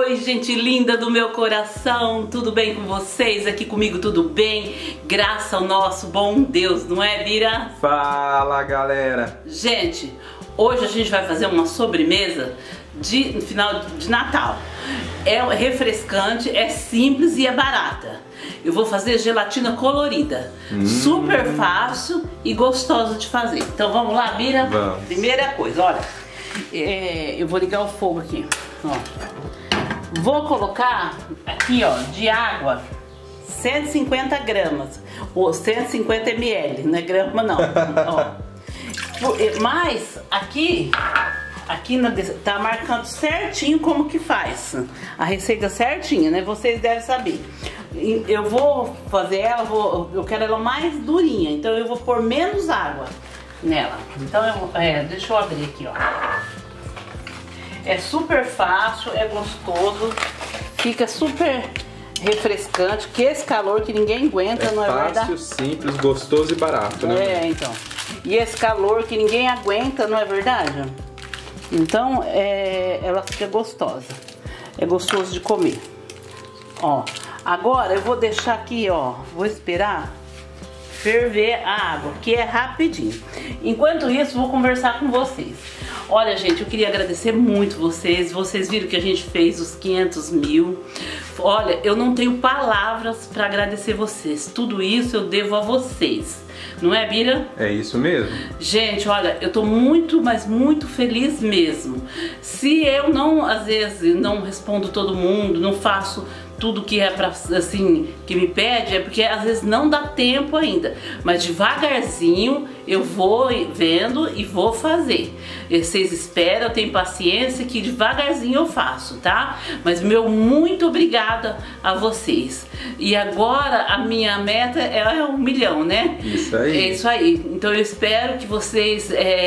Oi, gente linda do meu coração, tudo bem com vocês? Aqui comigo tudo bem, graças ao nosso bom Deus, não é, Bira? Fala, galera! Gente, hoje a gente vai fazer uma sobremesa de final de Natal. É refrescante, é simples e é barata. Eu vou fazer gelatina colorida, super fácil e gostosa de fazer. Então vamos lá, Bira? Vamos. Primeira coisa, olha, eu vou ligar o fogo aqui, ó. Vou colocar aqui, ó, de água 150 gramas ou 150 ml, não é grama não. Ó. Mas aqui tá marcando certinho como que faz a receita certinha, né? Vocês devem saber. Eu vou fazer ela, eu quero ela mais durinha, então eu vou pôr menos água nela. Então deixa eu abrir aqui, ó. É super fácil, é gostoso, fica super refrescante, que esse calor que ninguém aguenta, não é verdade? Fácil, simples, gostoso e barato, né? Então. E esse calor que ninguém aguenta, não é verdade? Então, ela fica gostosa. É gostoso de comer. Ó, agora eu vou deixar aqui, ó, vou esperar ferver a água, que é rapidinho. Enquanto isso, vou conversar com vocês. Olha, gente, eu queria agradecer muito vocês. Vocês viram que a gente fez os 500 mil. Olha, eu não tenho palavras para agradecer vocês. Tudo isso eu devo a vocês. Não é, Bira? É isso mesmo. Gente, olha, eu tô muito, mas muito feliz mesmo. Se eu não, às vezes, não respondo todo mundo, não faço tudo que é pra, assim, que me pede, é porque às vezes não dá tempo ainda. Mas devagarzinho eu vou vendo e vou fazer. E vocês esperam, eu tenho paciência que devagarzinho eu faço, tá? Mas meu muito obrigada a vocês. E agora a minha meta é 1 milhão, né? Isso aí. É isso aí. Então eu espero que vocês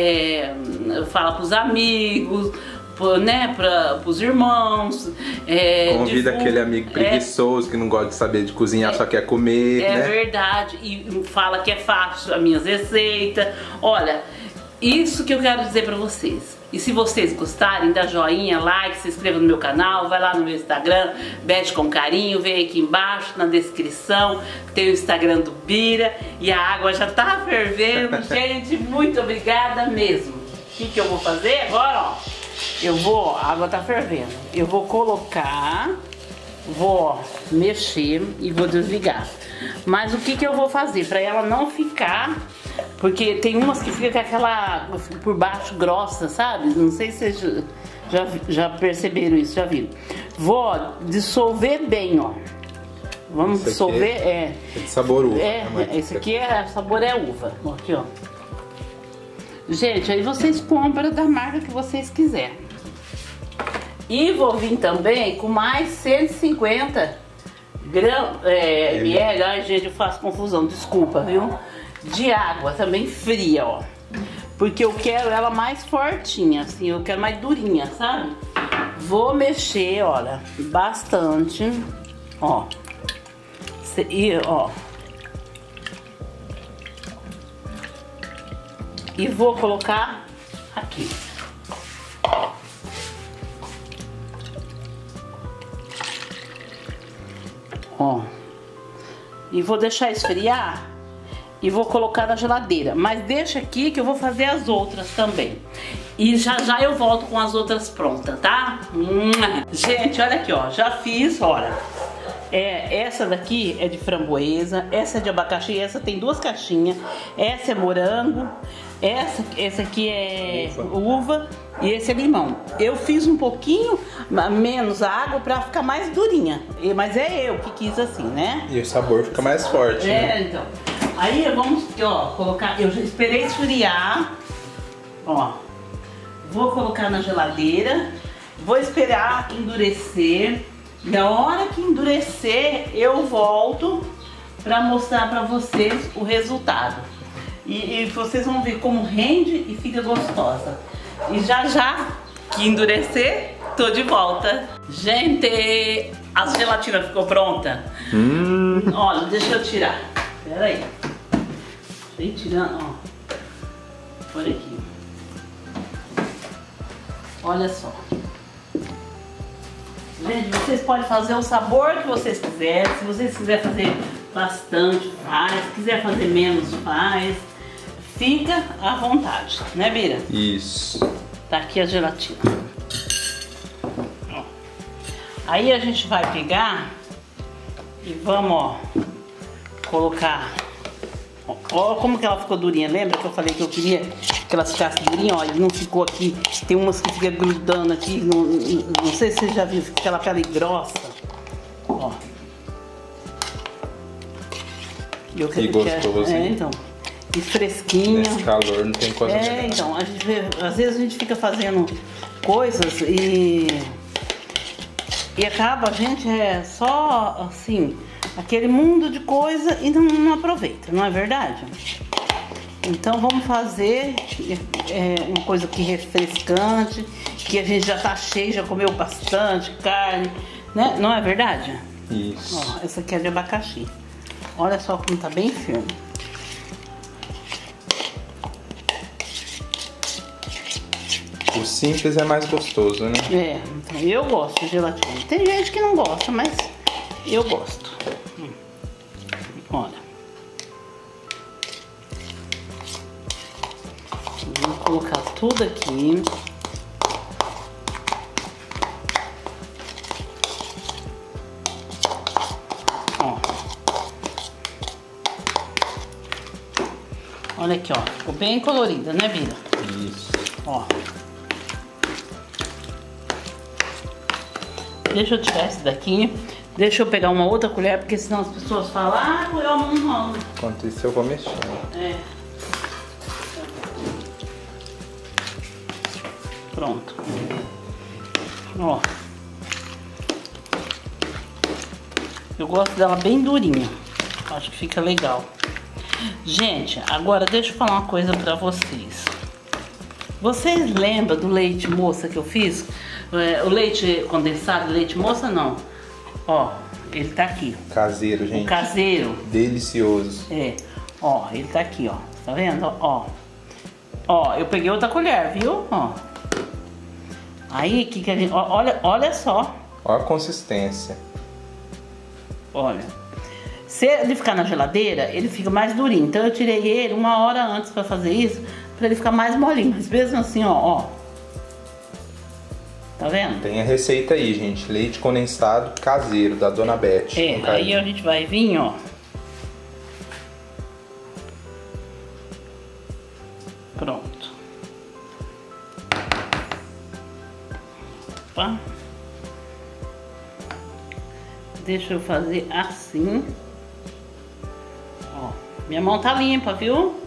falem pros amigos, né, pros irmãos. Convida aquele amigo preguiçoso que não gosta de saber de cozinhar, só quer comer, né? É verdade. E fala que é fácil as minhas receitas. Olha, isso que eu quero dizer pra vocês. E se vocês gostarem, dá joinha, like, se inscreva no meu canal, vai lá no meu Instagram, Bete com Carinho, vem aqui embaixo na descrição, tem o Instagram do Bira e a água já tá fervendo. Gente, muito obrigada mesmo. O que eu vou fazer agora, ó? A água tá fervendo, eu vou colocar, vou mexer e vou desligar. Mas o que eu vou fazer para ela não ficar, porque tem umas que fica com aquela por baixo grossa, sabe? Não sei se vocês já perceberam isso, já viram. Vou dissolver bem, ó. Vamos dissolver, É de sabor uva. Esse aqui sabor é uva. Aqui, ó. Gente, aí vocês compram da marca que vocês quiserem. E vou vir também com mais 150 ml. Ai, gente, eu faço confusão, desculpa, viu? De água também fria, ó. Porque eu quero ela mais fortinha, assim, eu quero mais durinha, sabe? Vou mexer, olha, bastante, ó. E vou colocar aqui. Ó. E vou deixar esfriar e vou colocar na geladeira. Mas deixa aqui que eu vou fazer as outras também. E já eu volto com as outras prontas, tá? Gente, olha aqui, ó. Já fiz, olha. Essa daqui é de framboesa, essa é de abacaxi, essa tem 2 caixinhas, essa é morango, essa aqui é uva e esse é limão. Eu fiz um pouquinho menos água pra ficar mais durinha, mas é eu que quis assim, né? E o sabor fica mais forte, né? Então. Aí vamos, ó, colocar, eu já esperei esfriar, ó. Vou colocar na geladeira, vou esperar endurecer. E a hora que endurecer, eu volto para mostrar para vocês o resultado. E vocês vão ver como rende e fica gostosa. E já que endurecer, tô de volta. Gente, a gelatina ficou pronta. Olha, deixa eu tirar. Pera aí. Deixa eu ir tirando, ó. Olha aqui. Olha só. Gente, vocês podem fazer o sabor que vocês quiserem. Se vocês quiserem fazer bastante, faz. Se quiser fazer menos, faz. Fica à vontade, né, Bira? Isso. Tá aqui a gelatina. Ó. Aí a gente vai pegar e vamos, ó, colocar. Ó como que ela ficou durinha. Lembra que eu falei que eu queria que ela ficasse durinha? Ó, e não ficou aqui. Tem umas que ficam grudando aqui. Não sei se você já viu, fica aquela pele grossa. Ó. E gostoso, hein? Então. E fresquinha. Nesse calor não tem coisa melhor. Então, às vezes a gente fica fazendo coisas e acaba a gente só assim, aquele mundo de coisa e não aproveita, não é verdade? Então vamos fazer uma coisa que refrescante, que a gente já tá cheio, já comeu bastante carne, né? Não é verdade? Isso. Ó, essa aqui é de abacaxi. Olha só como tá bem firme. O simples é mais gostoso, né? Então eu gosto de gelatina. Tem gente que não gosta, mas eu gosto. Olha. Vou colocar tudo aqui. Ó. Olha aqui, ó. Ficou bem colorida, né, Bira? Isso. Ó. Deixa eu tirar esse daqui. Deixa eu pegar uma outra colher, porque senão as pessoas falam, ah, colher não. Enquanto isso eu vou mexendo. Pronto. Ó. Eu gosto dela bem durinha. Acho que fica legal. Gente, agora deixa eu falar uma coisa pra vocês. Vocês lembram do leite moça que eu fiz? O leite condensado, leite moça não. Ó, ele tá aqui. Caseiro, gente. O caseiro. Delicioso. Ó, ele tá aqui, ó. Tá vendo? Ó. Ó, eu peguei outra colher, viu? Ó. Aí, que a gente... Olha só. Olha a consistência. Olha. Se ele ficar na geladeira, ele fica mais durinho. Então eu tirei ele 1 hora antes pra fazer isso, pra ele ficar mais molinho. Mas mesmo assim, ó. Tá vendo? Tem a receita aí, gente. Leite condensado caseiro, da Dona Beth. Aí a gente vai vir, ó. Pronto. Opa. Deixa eu fazer assim. Ó, minha mão tá limpa, viu?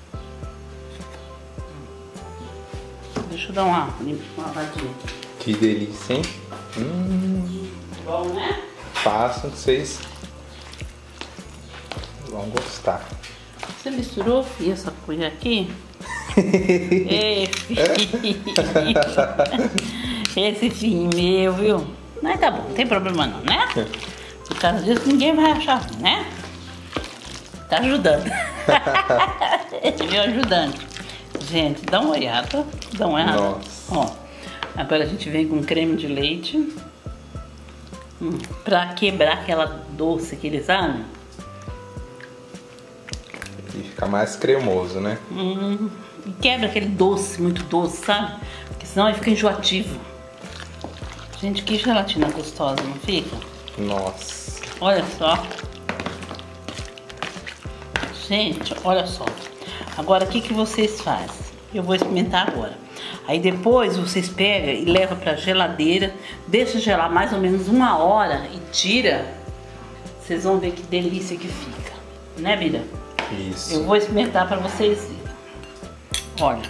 Deixa eu dar uma lavadinha. Que delícia, hein? Bom, né? Façam que vocês vão gostar. Você misturou, filho, essa colher aqui? Ei, filho. Esse filho meu, viu? Mas tá bom, não tem problema não, né? Por causa disso ninguém vai achar, né? Tá ajudando. Esse meu ajudante. Gente, dá uma olhada. Dá uma olhada. Nossa. Ó. Agora a gente vem com creme de leite pra quebrar aquela doce que eles amam. E fica mais cremoso, né? E quebra aquele doce, muito doce, sabe? Porque senão ele fica enjoativo. Gente, que gelatina gostosa, não fica? Nossa. Olha só. Gente, olha só. Agora, o que vocês fazem? Eu vou experimentar agora. Aí depois vocês pegam e levam pra geladeira, deixa gelar mais ou menos 1 hora e tira. Vocês vão ver que delícia que fica. Né, Bira? Isso. Eu vou experimentar pra vocês verem. Olha.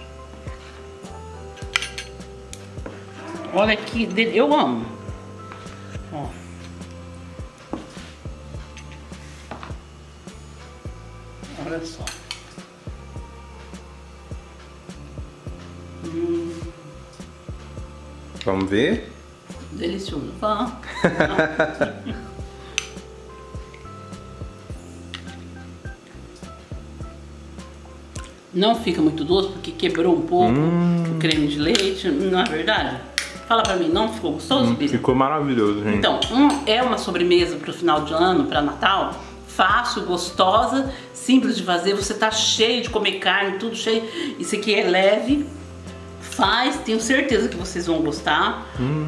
Olha que eu amo. Ó. Olha só. Vamos ver? Delicioso. Vamos. Não fica muito doce porque quebrou um pouco o creme de leite, não é verdade? Fala pra mim, não ficou gostoso, Bia? Ficou maravilhoso, gente. Então, é uma sobremesa pro final de ano, pra Natal, fácil, gostosa, simples de fazer. Você tá cheio de comer carne, tudo cheio. Isso aqui é leve. Faz, tenho certeza que vocês vão gostar.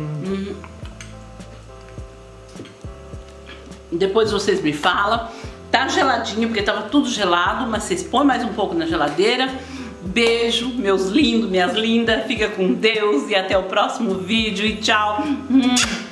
Depois vocês me falam. Tá geladinho, porque tava tudo gelado, mas vocês põem mais um pouco na geladeira. Beijo, meus lindos, minhas lindas. Fica com Deus e até o próximo vídeo e tchau.